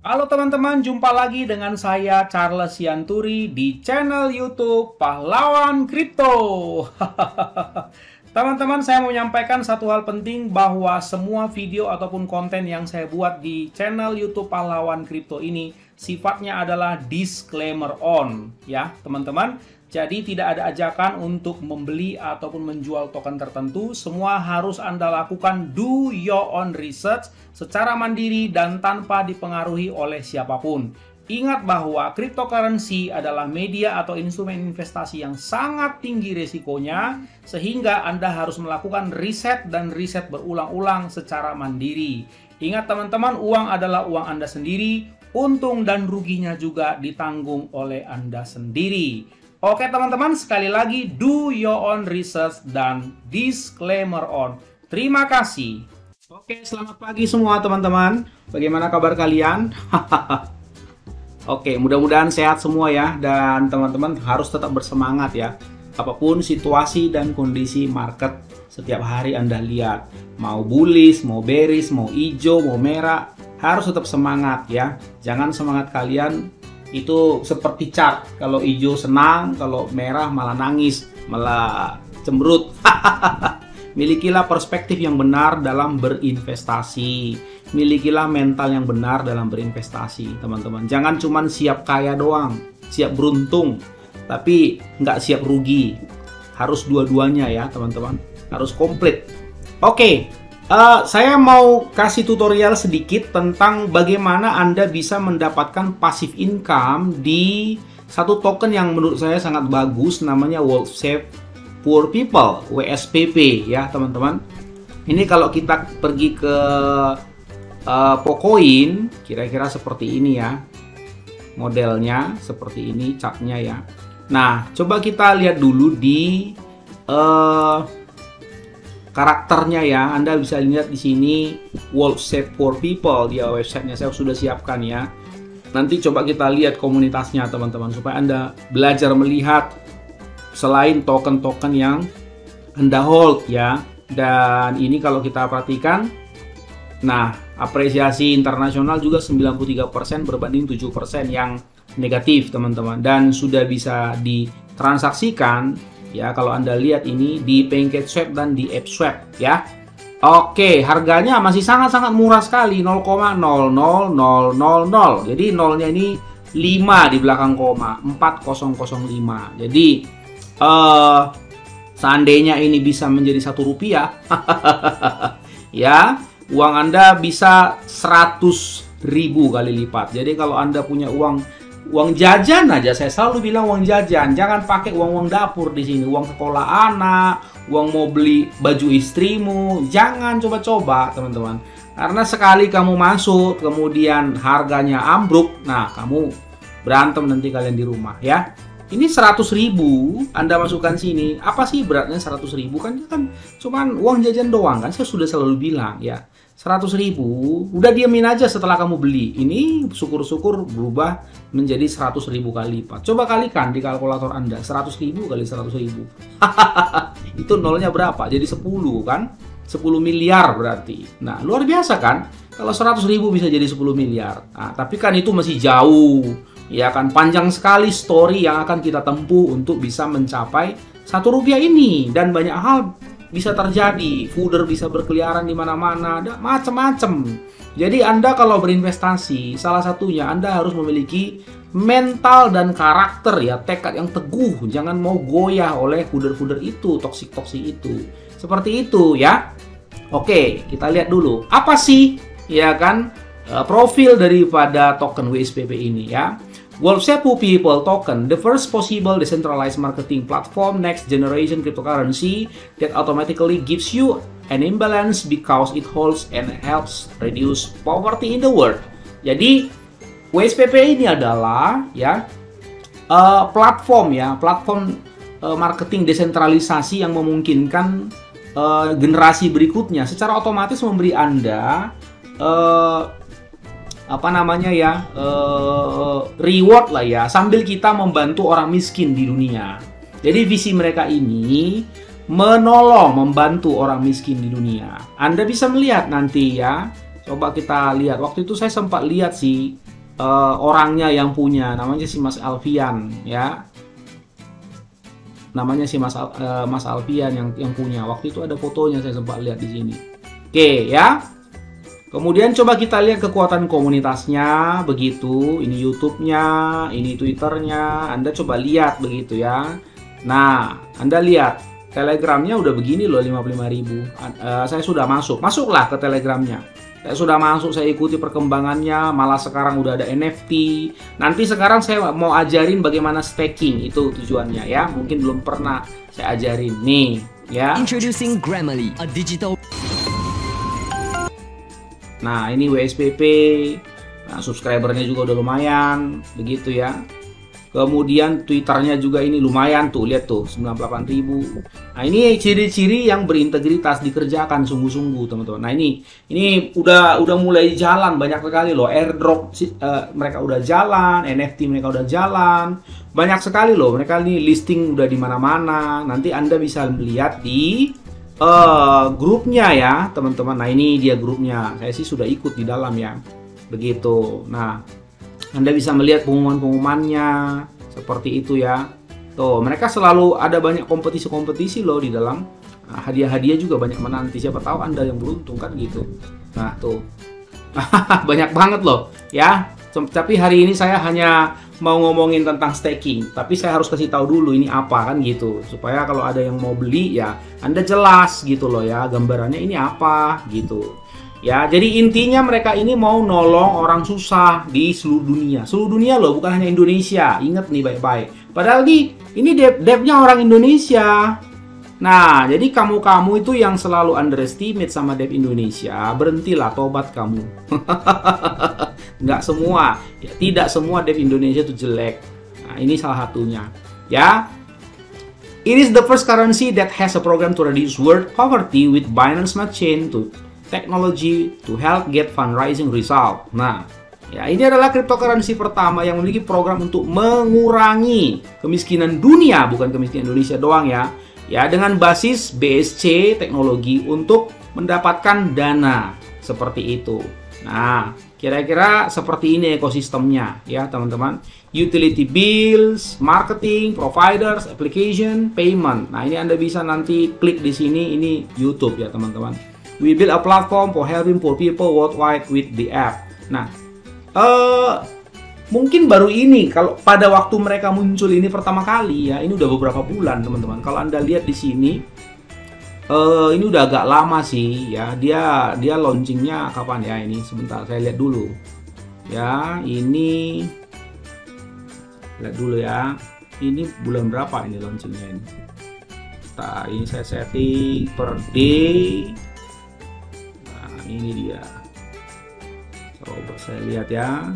Halo teman-teman, jumpa lagi dengan saya Charles Sianturi di channel YouTube Pahlawan Kripto. Teman-teman, saya mau menyampaikan satu hal penting bahwa semua video ataupun konten yang saya buat di channel YouTube Pahlawan Kripto ini sifatnya adalah disclaimer on, ya teman-teman. Jadi tidak ada ajakan untuk membeli ataupun menjual token tertentu. Semua harus Anda lakukan do your own research secara mandiri dan tanpa dipengaruhi oleh siapapun. Ingat bahwa cryptocurrency adalah media atau instrumen investasi yang sangat tinggi risikonya, sehingga Anda harus melakukan riset dan riset berulang-ulang secara mandiri. Ingat teman-teman, uang adalah uang Anda sendiri, untung dan ruginya juga ditanggung oleh Anda sendiri. Oke teman-teman, sekali lagi do your own research dan disclaimer on. Terima kasih. Oke, selamat pagi semua teman-teman. Bagaimana kabar kalian? Oke, mudah-mudahan sehat semua ya. Dan teman-teman harus tetap bersemangat ya. Apapun situasi dan kondisi market setiap hari Anda lihat. Mau bullish, mau bearish, mau hijau, mau merah. Harus tetap semangat ya. Jangan semangat kalian itu seperti chart. Kalau hijau senang, kalau merah malah nangis, malah cemberut. Milikilah perspektif yang benar dalam berinvestasi. Milikilah mental yang benar dalam berinvestasi, teman-teman. Jangan cuma siap kaya doang, siap beruntung, tapi nggak siap rugi. Harus dua-duanya ya, teman-teman. Harus komplit. Oke. Saya mau kasih tutorial sedikit tentang bagaimana Anda bisa mendapatkan passive income di satu token yang menurut saya sangat bagus, namanya World Save Poor People, WSPP ya teman-teman. Ini kalau kita pergi ke Pocoin, kira-kira seperti ini ya. Modelnya seperti ini, chartnya ya. Nah, coba kita lihat dulu di karakternya ya. Anda bisa lihat di sini World Save Poor People, dia websitenya saya sudah siapkan ya. Nanti coba kita lihat komunitasnya teman-teman supaya Anda belajar melihat selain token-token yang Anda hold ya. Dan ini kalau kita perhatikan, nah apresiasi internasional juga 93% berbanding 7% yang negatif teman-teman, dan sudah bisa ditransaksikan ya. Kalau Anda lihat ini di PancakeSwap dan di AppSwap ya. Oke, harganya masih sangat-sangat murah sekali, 0,00000. Jadi nolnya ini 5 di belakang koma, 4005. Jadi seandainya ini bisa menjadi Rp1 ya, uang Anda bisa 100.000 kali lipat. Jadi kalau Anda punya uang jajan aja, saya selalu bilang uang jajan, jangan pakai uang dapur di sini, uang sekolah anak, uang mau beli baju istrimu, jangan coba-coba teman-teman. Karena sekali kamu masuk kemudian harganya ambruk, nah kamu berantem nanti kalian di rumah ya. Ini 100.000 Anda masukkan sini, apa sih beratnya 100.000? Kan cuman uang jajan doang kan, saya sudah selalu bilang ya. 100.000, udah diamin aja setelah kamu beli. Ini syukur-syukur berubah menjadi 100.000 kali lipat. Coba kalikan di kalkulator Anda, 100.000 kali 100.000. Itu nolnya berapa? Jadi 10 kan? 10 miliar berarti. Nah, luar biasa kan? Kalau 100.000 bisa jadi 10 miliar. Nah, tapi kan itu masih jauh. Ya kan, panjang sekali story yang akan kita tempuh untuk bisa mencapai Rp1 ini. Dan banyak hal bisa terjadi, fooder bisa berkeliaran di mana-mana, ada macam-macam. Jadi Anda kalau berinvestasi, salah satunya Anda harus memiliki mental dan karakter ya, tekad yang teguh, jangan mau goyah oleh fooder-fooder itu, toksik-toksik itu. Seperti itu ya. Oke, kita lihat dulu apa sih ya kan profil daripada token WSPP ini ya. World Save Poor People token, the first possible decentralized marketing platform, next generation cryptocurrency that automatically gives you an imbalance because it holds and helps reduce poverty in the world. Jadi WSPP ini adalah ya platform marketing desentralisasi yang memungkinkan generasi berikutnya secara otomatis memberi Anda reward lah ya, sambil kita membantu orang miskin di dunia. Jadi visi mereka ini menolong, membantu orang miskin di dunia. Anda bisa melihat nanti ya, coba kita lihat. Waktu itu saya sempat lihat sih orangnya yang punya, namanya si Mas Alfian ya. Namanya si Mas Alfian yang punya. Waktu itu ada fotonya, saya sempat lihat di sini. Oke ya. Kemudian coba kita lihat kekuatan komunitasnya begitu. Ini YouTube-nya, ini Twitter-nya. Anda coba lihat begitu ya. Nah, Anda lihat Telegram-nya udah begini loh, 55.000. Saya sudah masuklah ke Telegram-nya. Saya sudah masuk, saya ikuti perkembangannya. Malah sekarang udah ada NFT. Nanti sekarang saya mau ajarin bagaimana staking, itu tujuannya ya. Mungkin belum pernah saya ajarin nih ya. Introducing Grammarly, a digital. Nah, ini WSPP. Nah, subscribernya juga udah lumayan, begitu ya. Kemudian Twitternya juga ini lumayan tuh, lihat tuh 98.000. Nah, ini ciri-ciri yang berintegritas, dikerjakan sungguh-sungguh, teman-teman. Nah, ini udah mulai jalan banyak sekali loh. Airdrop mereka udah jalan, NFT mereka udah jalan. Banyak sekali loh. Mereka ini listing udah di mana-mana. Nanti Anda bisa melihat di grupnya ya teman-teman. Nah, ini dia grupnya, saya sih sudah ikut di dalam ya, begitu. Nah, Anda bisa melihat pengumuman-pengumumannya seperti itu ya. Tuh, mereka selalu ada banyak kompetisi-kompetisi loh di dalam. Nah, hadiah-hadiah juga banyak menanti, siapa tahu Anda yang beruntung kan gitu. Nah, tuh banyak banget loh ya. Tapi hari ini saya hanya mau ngomongin tentang staking, tapi saya harus kasih tahu dulu ini apa kan gitu, supaya kalau ada yang mau beli ya Anda jelas gitu loh ya, gambarannya ini apa gitu ya. Jadi intinya mereka ini mau nolong orang susah di seluruh dunia loh, bukan hanya Indonesia. Ingat nih baik-baik, padahal ini devnya orang Indonesia. Nah, jadi kamu itu yang selalu underestimate sama dev Indonesia, berhentilah, tobat kamu. Nggak semua, ya, tidak semua dev Indonesia itu jelek. Nah, ini salah satunya, ya. It is the first currency that has a program to reduce world poverty with Binance Smart Chain to technology to help get fundraising result. Nah, ya, ini adalah cryptocurrency pertama yang memiliki program untuk mengurangi kemiskinan dunia, bukan kemiskinan Indonesia doang ya. Ya, dengan basis BSC teknologi untuk mendapatkan dana seperti itu. Nah, kira-kira seperti ini ekosistemnya ya teman-teman. Utility bills, marketing, providers, application, payment. Nah, ini Anda bisa nanti klik di sini, ini YouTube ya teman-teman. We build a platform for helping poor people worldwide with the app. Nah, mungkin baru ini, kalau pada waktu mereka muncul ini pertama kali ya, ini udah beberapa bulan teman-teman. Kalau Anda lihat di sini, ini udah agak lama sih ya. Dia launchingnya kapan ya ini? Sebentar, saya lihat dulu. Ya, ini lihat dulu ya. Ini bulan berapa ini launchingnya ini? Nah, ini saya setting per day. Nah, ini dia. Coba saya lihat ya.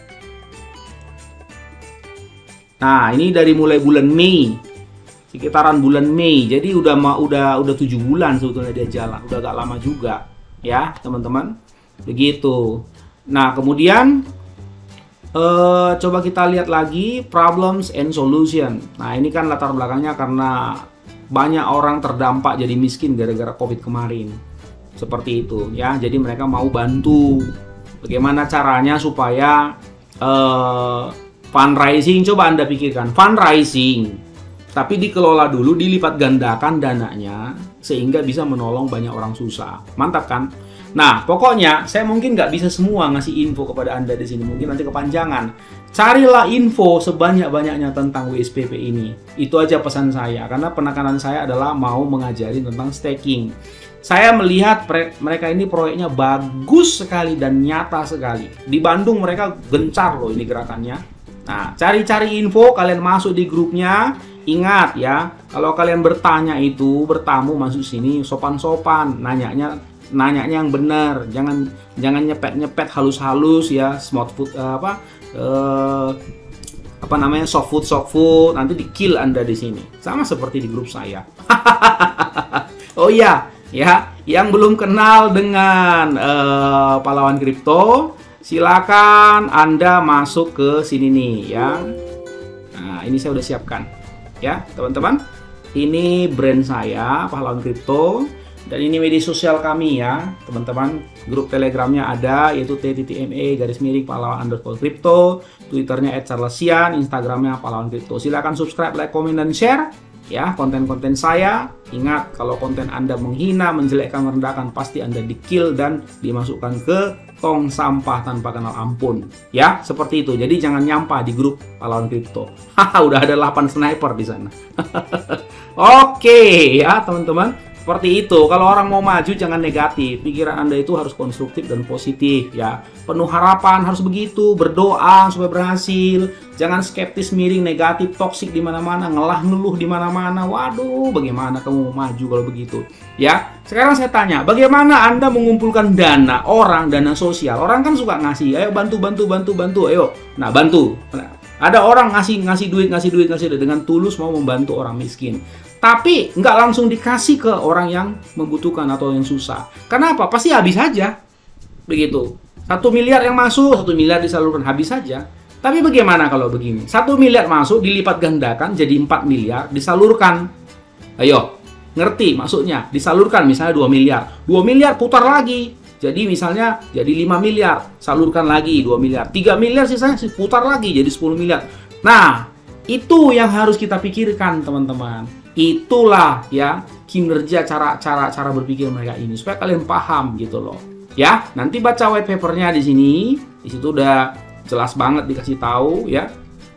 Nah, ini dari mulai bulan Mei, sekitaran bulan Mei. Jadi udah 7 bulan sebetulnya dia jalan. Udah agak lama juga ya teman-teman. Begitu. Nah, kemudian coba kita lihat lagi problems and solution. Nah, ini kan latar belakangnya karena banyak orang terdampak jadi miskin gara-gara COVID kemarin. Seperti itu ya. Jadi mereka mau bantu. Bagaimana caranya supaya fundraising, coba Anda pikirkan, fundraising, tapi dikelola dulu, dilipat gandakan dananya, sehingga bisa menolong banyak orang susah. Mantap kan? Nah, pokoknya saya mungkin nggak bisa semua ngasih info kepada Anda di sini, mungkin nanti kepanjangan. Carilah info sebanyak-banyaknya tentang WSPP ini. Itu aja pesan saya, karena penekanan saya adalah mau mengajari tentang staking. Saya melihat mereka ini proyeknya bagus sekali dan nyata sekali. Di Bandung mereka gencar loh ini gerakannya. Nah, cari-cari info, kalian masuk di grupnya. Ingat ya, kalau kalian bertanya itu, bertamu masuk sini sopan-sopan, nanyanya yang benar, jangan nyepet halus-halus ya, soft food soft food, nanti di-kill Anda di sini. Sama seperti di grup saya. Oh iya, ya, yang belum kenal dengan pahlawan kripto, silakan Anda masuk ke sini nih ya. Nah, ini saya udah siapkan ya teman-teman. Ini brand saya, Pahlawan Kripto, Dan ini media sosial kami ya, teman-teman. Grup Telegramnya ada, yaitu t.me/pahlawan_crypto, Twitternya @charlesian, Instagramnya pahlawan crypto. Silakan subscribe, like, komen, dan share ya konten-konten saya. Ingat, kalau konten Anda menghina, menjelekkan, merendahkan, pasti Anda di-kill dan dimasukkan ke tong sampah tanpa kenal ampun. Ya, seperti itu. Jadi jangan nyampah di grup pahlawan crypto. Haha, udah ada 8 sniper di sana. Oke, ya teman-teman. Seperti itu. Kalau orang mau maju jangan negatif. Pikiran Anda itu harus konstruktif dan positif ya. Penuh harapan, harus begitu. Berdoa supaya berhasil. Jangan skeptis, miring, negatif, toksik di mana-mana, ngeluh di mana-mana. Waduh, bagaimana kamu mau maju kalau begitu? Ya. Sekarang saya tanya, bagaimana Anda mengumpulkan dana orang, dana sosial? Orang kan suka ngasih, ayo bantu, ayo. Nah, bantu. Nah, ada orang ngasih duit dengan tulus mau membantu orang miskin. Tapi nggak langsung dikasih ke orang yang membutuhkan atau yang susah. Kenapa? Pasti habis aja. Begitu. 1 miliar yang masuk, 1 miliar disalurkan, habis saja. Tapi bagaimana kalau begini? 1 miliar masuk, dilipat gandakan jadi 4 miliar, disalurkan. Ayo, ngerti maksudnya? Disalurkan misalnya 2 miliar. 2 miliar putar lagi. Jadi misalnya jadi 5 miliar, salurkan lagi 2 miliar. 3 miliar sisanya putar lagi jadi 10 miliar. Nah, itu yang harus kita pikirkan, teman-teman. Itulah ya kinerja cara berpikir mereka ini supaya kalian paham gitu loh. Ya, nanti baca white papernya di sini. Di situ udah jelas banget dikasih tahu ya.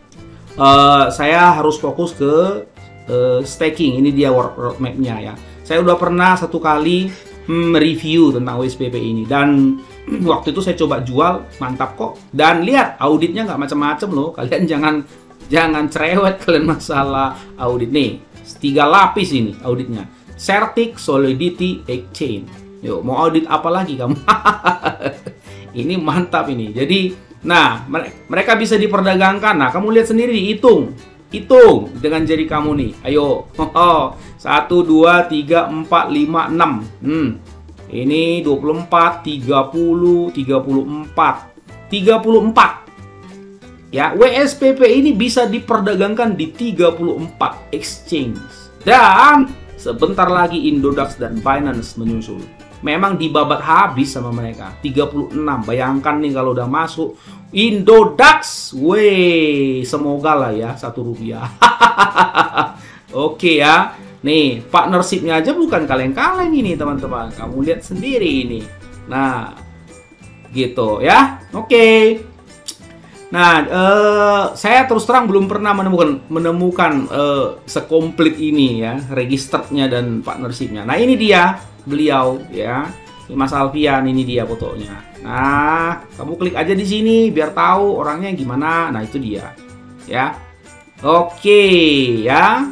Saya harus fokus ke staking. Ini dia roadmap-nya ya. Saya udah pernah 1 kali review tentang WSPP ini dan waktu itu saya coba jual, mantap kok. Dan lihat auditnya nggak macam-macam loh. Kalian jangan cerewet kalian masalah audit nih. 3 lapis ini auditnya. Certic Solidity Exchange. Yuk, mau audit apa lagi kamu? Ini mantap ini. Jadi, nah, mereka bisa diperdagangkan. Nah, kamu lihat sendiri, hitung dengan jari kamu nih. Ayo. 1 2 3 4 5 6. Ini 24, 30, 34. 34. Ya, WSPP ini bisa diperdagangkan di 34 exchange. Dan sebentar lagi Indodax dan Binance menyusul. Memang dibabat habis sama mereka. 36. Bayangkan nih kalau udah masuk Indodax. Semoga lah ya Rp1. Oke ya. Nih, partnership-nya aja bukan kaleng-kaleng ini, teman-teman. Kamu lihat sendiri ini. Nah, gitu ya. Oke. Nah, saya terus terang belum pernah menemukan sekomplit ini ya, registernya dan partnershipnya. Nah, ini dia beliau ya, ini Mas Alfian, ini dia fotonya. Nah, kamu klik aja di sini biar tahu orangnya gimana. Nah, itu dia ya. Oke ya.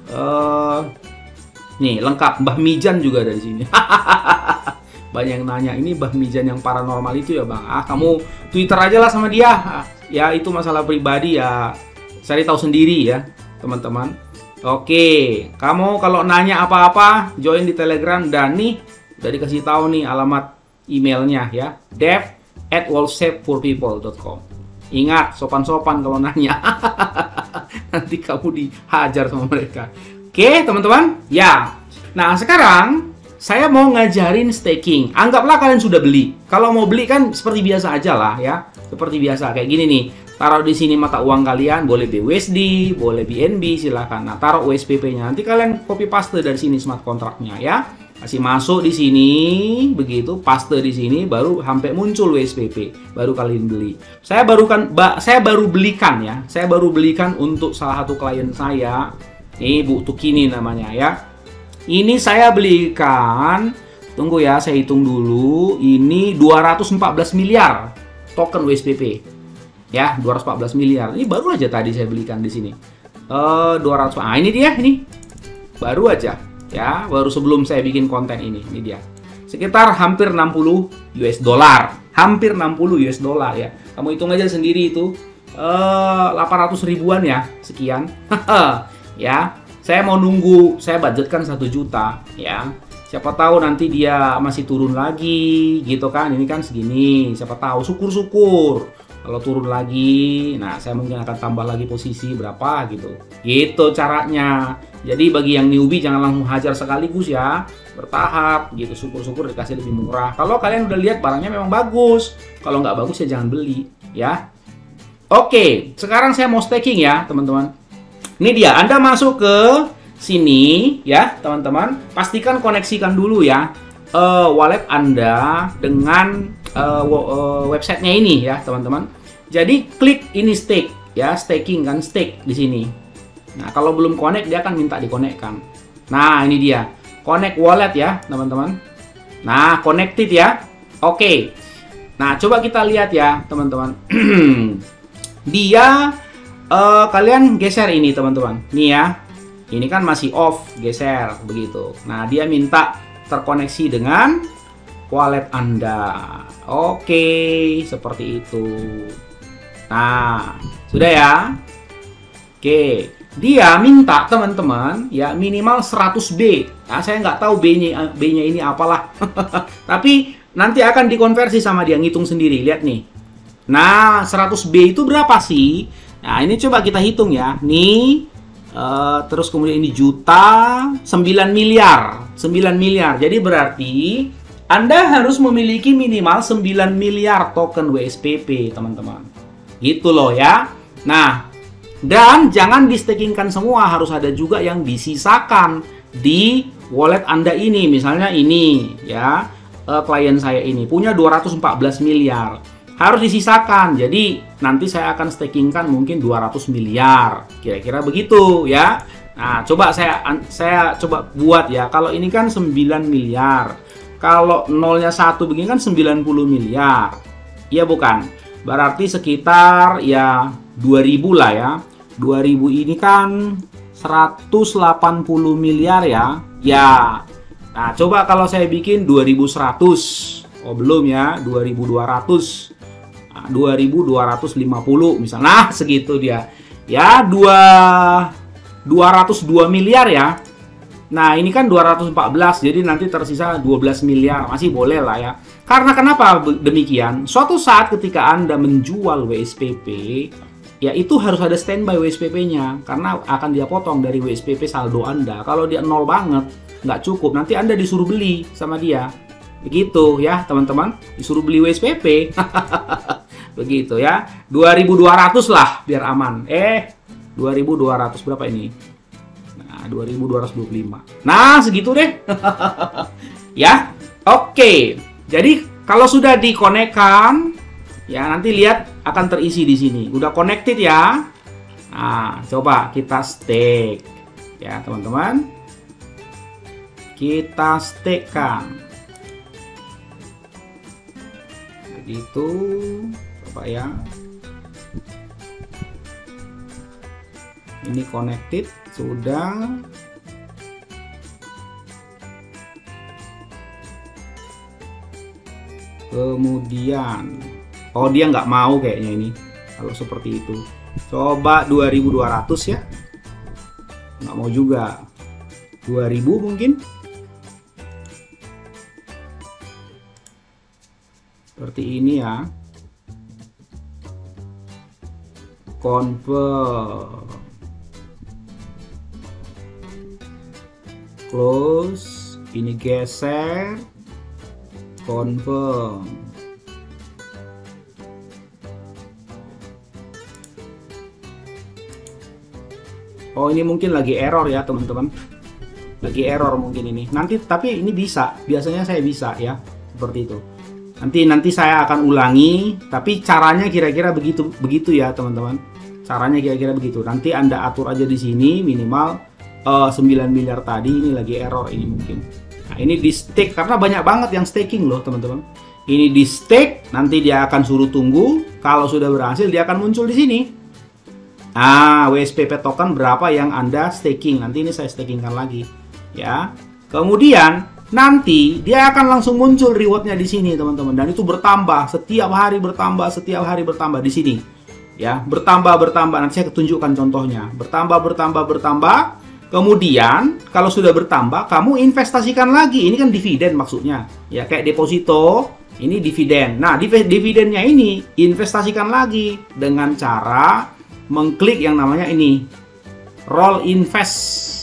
Nih lengkap, Mbah Mijan juga ada di sini. Banyak yang nanya, ini Mbah Mijan yang paranormal itu ya Bang? Kamu Twitter aja lah sama dia. Ya itu masalah pribadi ya, cari tahu sendiri ya teman-teman. Oke, kamu kalau nanya apa-apa join di Telegram dan nih udah dikasih tahu nih alamat emailnya ya, dev@worldsaveforpeople.com. Ingat, sopan-sopan kalau nanya. Nanti kamu dihajar sama mereka. Oke teman-teman, ya. Nah sekarang saya mau ngajarin staking. Anggaplah kalian sudah beli. Kalau mau beli kan seperti biasa aja lah ya. Seperti biasa kayak gini nih. Taruh di sini mata uang kalian, boleh BUSD, boleh BNB, silakan. Nah, taruh WSPP-nya. Nanti kalian copy paste dari sini smart contract-nya ya. Kasih masuk di sini, begitu, paste di sini, baru sampai muncul WSPP, baru kalian beli. Saya baru belikan ya. Saya baru belikan untuk salah satu klien saya. Ini Bu Tukini namanya ya. Ini saya belikan, tunggu ya, saya hitung dulu. Ini 214 miliar token WSPP. Ya, 214 miliar. Ini baru aja tadi saya belikan di sini. 200. Ah, ini dia, ini. Baru aja. Ya, baru sebelum saya bikin konten ini. Ini dia. Sekitar hampir 60 US dollar. Hampir 60 US dollar ya. Kamu hitung aja sendiri itu. 800 ribuan ya, sekian. Ya. Saya mau nunggu, saya budgetkan 1 juta ya. Siapa tahu nanti dia masih turun lagi gitu kan. Ini kan segini, siapa tahu, syukur-syukur. Kalau turun lagi, nah saya mungkin akan tambah lagi posisi berapa gitu. Gitu caranya. Jadi bagi yang newbie jangan langsung hajar sekaligus ya, bertahap gitu, syukur-syukur dikasih lebih murah. Kalau kalian udah lihat barangnya memang bagus, kalau nggak bagus ya jangan beli ya. Oke, sekarang saya mau staking ya teman-teman. Ini dia, Anda masuk ke sini ya teman-teman, pastikan koneksikan dulu ya wallet Anda dengan websitenya ini ya teman-teman. Jadi klik ini stake ya, staking kan, stake di sini. Nah kalau belum connect dia akan minta dikonekkan. Nah ini dia, connect wallet ya teman-teman. Nah connected ya. Oke. Nah coba kita lihat ya teman-teman. Dia kalian geser ini teman-teman. Nih ya. Ini kan masih off, geser begitu. Nah, dia minta terkoneksi dengan wallet Anda. Oke, seperti itu. Nah, sudah ya. Oke, dia minta teman-teman ya minimal 100B. Nah, saya nggak tahu B-nya ini apalah. Tapi nanti akan dikonversi sama dia, ngitung sendiri. Lihat nih. Nah, 100B itu berapa sih? Nah, ini coba kita hitung ya. Nih. Terus kemudian ini juta, 9 miliar. Jadi berarti Anda harus memiliki minimal 9 miliar token WSPP, teman-teman. Gitu loh ya. Nah, dan jangan di-stakingkan semua, harus ada juga yang disisakan di wallet Anda ini. Misalnya ini ya, klien saya ini punya 214 miliar. Harus disisakan, jadi nanti saya akan stakingkan mungkin 200 miliar, kira-kira begitu ya. Nah, coba saya coba buat ya. Kalau ini kan 9 miliar, kalau nolnya 1 begini kan 90 miliar, iya bukan? Berarti sekitar ya 2000 lah ya. 2000 ini kan 180 miliar ya. Ya. Nah, coba kalau saya bikin 2100. Oh, belum ya, 2200. 2250 misalnya. Nah, segitu dia. Ya, 202 miliar ya. Nah, ini kan 214, jadi nanti tersisa 12 miliar. Masih boleh lah ya. Karena kenapa demikian? Suatu saat ketika Anda menjual WSPP, ya itu harus ada standby WSPP-nya. Karena akan dia potong dari WSPP saldo Anda. Kalau dia nol banget, nggak cukup. Nanti Anda disuruh beli sama dia. Begitu ya teman-teman, disuruh beli WSPP. Begitu ya, 2200 lah biar aman. 2200 berapa ini? Nah, 2225. Nah, segitu deh. Ya, oke. Jadi kalau sudah dikonekkan, ya nanti lihat akan terisi di sini. Udah connected ya. Nah, coba kita stake. Ya teman-teman, kita stakekan. Begitu. Coba ya, ini connected sudah. Kemudian dia nggak mau kayaknya ini kalau seperti itu. Coba 2200 ya, nggak mau juga. 2000 mungkin seperti ini ya. Confirm, close, ini geser, confirm. Oh, ini mungkin lagi error ya teman-teman, lagi error mungkin ini. Nanti tapi ini bisa, biasanya saya bisa ya seperti itu. Nanti saya akan ulangi, tapi caranya kira-kira begitu ya teman-teman. Caranya kira-kira begitu. Nanti Anda atur aja di sini minimal 9 miliar tadi, ini lagi error ini mungkin. Nah, ini di stake karena banyak banget yang staking loh teman-teman. Ini di stake, nanti dia akan suruh tunggu. Kalau sudah berhasil dia akan muncul di sini. Nah, WSPP token berapa yang Anda staking? Nanti ini saya stakingkan lagi ya. Kemudian nanti dia akan langsung muncul rewardnya di sini teman-teman, dan itu bertambah setiap hari, bertambah di sini ya, bertambah. Nanti saya tunjukkan contohnya, bertambah. Kemudian kalau sudah bertambah, kamu investasikan lagi. Ini kan dividen maksudnya ya, kayak deposito, ini dividen. Nah, dividennya ini investasikan lagi dengan cara mengklik yang namanya ini roll invest.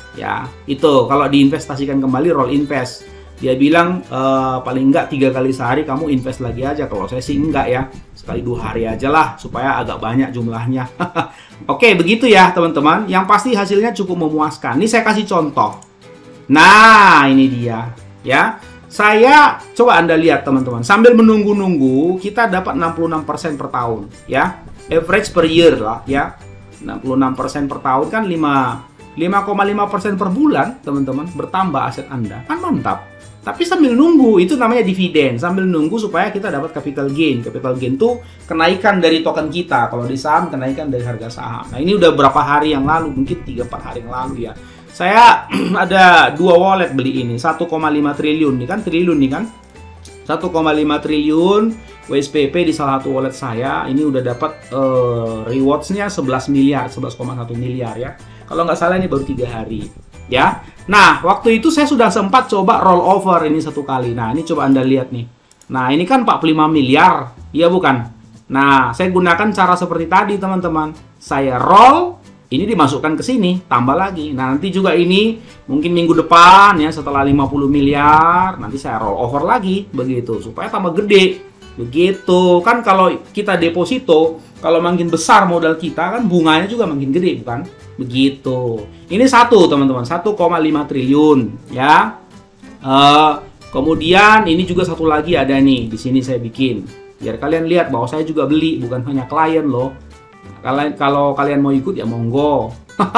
Ya, itu kalau diinvestasikan kembali roll invest. Dia bilang paling enggak 3 kali sehari kamu invest lagi aja. Kalau saya sih enggak ya, sekali 2 hari aja lah supaya agak banyak jumlahnya. Oke, begitu ya teman-teman. Yang pasti hasilnya cukup memuaskan. Ini saya kasih contoh. Nah, ini dia ya. Saya coba Anda lihat teman-teman. Sambil menunggu-nunggu kita dapat 66% per tahun ya. Average per year lah ya. 66% per tahun kan 5,5% per bulan teman-teman, bertambah aset Anda. Kan mantap. Tapi sambil nunggu, itu namanya dividen. Sambil nunggu supaya kita dapat capital gain. Capital gain itu kenaikan dari token kita. Kalau di saham, kenaikan dari harga saham. Nah, ini udah berapa hari yang lalu, mungkin 3-4 hari yang lalu ya. Saya ada 2 wallet beli ini, 1,5 triliun nih kan, nih kan. 1,5 triliun WSPP di salah satu wallet saya. Ini udah dapat rewards-nya 11 miliar, 11,1 miliar ya. Kalau nggak salah ini baru 3 hari ya. Nah, waktu itu saya sudah sempat coba roll over ini 1 kali. Nah, ini coba Anda lihat nih. Nah, ini kan 45 miliar, iya bukan? Nah, saya gunakan cara seperti tadi teman-teman. Saya roll, ini dimasukkan ke sini, tambah lagi. Nah, nanti juga ini mungkin minggu depan ya, setelah 50 miliar, nanti saya roll over lagi begitu supaya tambah gede. Begitu. Kan kalau kita deposito, kalau makin besar modal kita kan bunganya juga makin gede, bukan? Begitu. Ini satu teman-teman, 1,5 triliun ya. Kemudian ini juga satu lagi ada nih, di sini saya bikin. Biar kalian lihat bahwa saya juga beli, bukan hanya klien loh. Kalau kalian mau ikut ya monggo.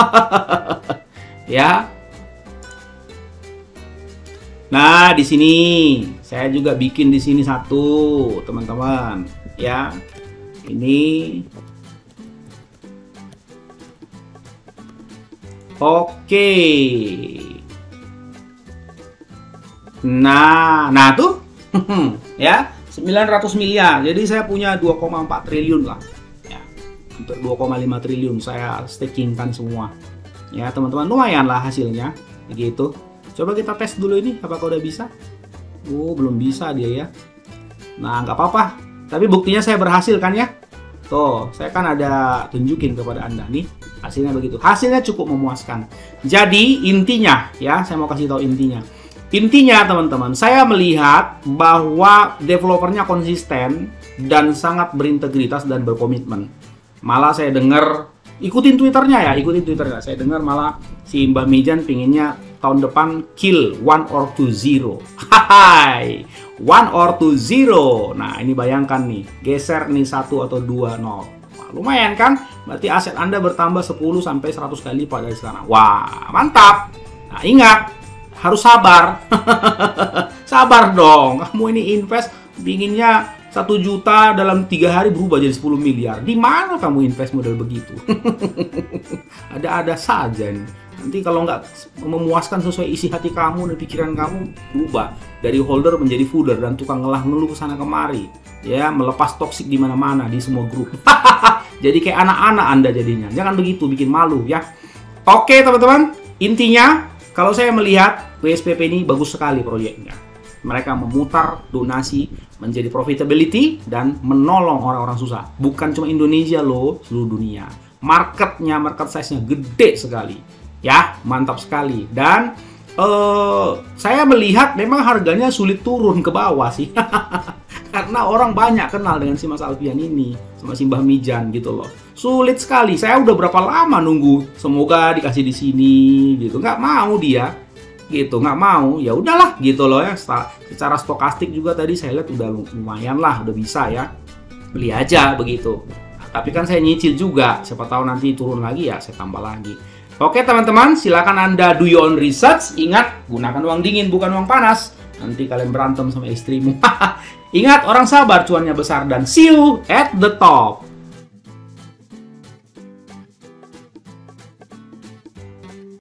Ya. Nah, di sini saya juga bikin di sini satu, teman-teman, ya. Ini oke. Nah tuh. Ya, 900 miliar. Jadi saya punya 2,4 triliun lah. Ya. Hampir 2,5 triliun saya stakingkan semua. Ya, teman-teman, lumayan lah hasilnya. Begitu. Coba kita tes dulu ini apakah udah bisa. Oh, belum bisa dia ya. Nah, nggak apa-apa. Tapi buktinya saya berhasil kan ya. Tuh, saya kan ada tunjukin kepada Anda nih. Hasilnya begitu. Hasilnya cukup memuaskan. Jadi, intinya ya, saya mau kasih tahu intinya. Intinya, teman-teman, saya melihat bahwa developernya konsisten dan sangat berintegritas dan berkomitmen. Malah saya dengar, ikutin Twitternya ya, ikutin Twitternya. Saya dengar malah si Mbak Mijan pinginnya tahun depan kill 1 or 2 0. Hai, 1 or 2 0. Nah, ini bayangkan nih, geser nih 1 atau 2 0. Wah, lumayan kan? Berarti aset Anda bertambah 10 sampai 100 kali lipat dari sekarang. Wah, mantap. Nah, ingat, harus sabar. Sabar dong. Kamu ini invest pinginnya 1 juta dalam 3 hari berubah jadi 10 miliar. Di mana kamu invest model begitu? Ada-ada saja nih. Nanti kalau nggak memuaskan sesuai isi hati kamu dan pikiran kamu, berubah dari holder menjadi fooder dan tukang ngeluh kesana kemari, ya, melepas toksik di mana-mana di semua grup. Jadi kayak anak-anak Anda jadinya. Jangan begitu, bikin malu ya. Oke teman-teman, intinya kalau saya melihat WSPP ini bagus sekali proyeknya. Mereka memutar donasi menjadi profitability dan menolong orang-orang susah. Bukan cuma Indonesia loh, seluruh dunia. Marketnya, market size-nya gede sekali. Ya, mantap sekali. Dan saya melihat memang harganya sulit turun ke bawah sih. Karena orang banyak kenal dengan si Mas Alfian ini, sama si Mbah Mijan gitu loh. Sulit sekali. Saya udah berapa lama nunggu, semoga dikasih di sini gitu. Nggak mau dia. Gitu, nggak mau. Ya udahlah gitu loh ya. Secara stokastik juga tadi saya lihat udah lumayan lah, udah bisa ya. Beli aja begitu. Nah, tapi kan saya nyicil juga. Siapa tahu nanti turun lagi ya, saya tambah lagi. Oke teman-teman, silakan Anda do your own research. Ingat, gunakan uang dingin bukan uang panas. Nanti kalian berantem sama istrimu. Ingat, orang sabar cuannya besar dan see you at the top.